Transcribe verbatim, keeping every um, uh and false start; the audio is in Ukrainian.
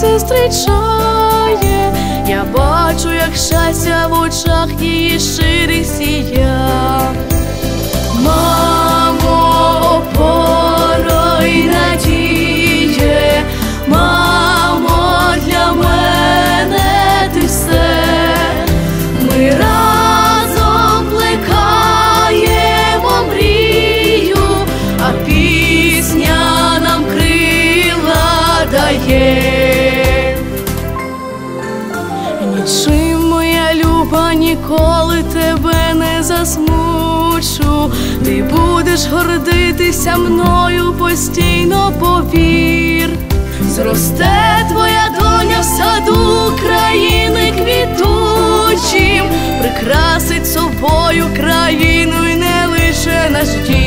зустрічає. Я бачу, як щастя в очах її щирих сія. Мамо, опора й надія, мамо, для мене ти все. Ми разом плекаємо мрію, а пісня нам крила дає. Нічим, моя люба, ніколи тебе не засмучу. Ти будеш гордитися мною постійно, повір. Зросте твоя доня в саду країни квітучим, прикрасить собою країну й не лише наш дім.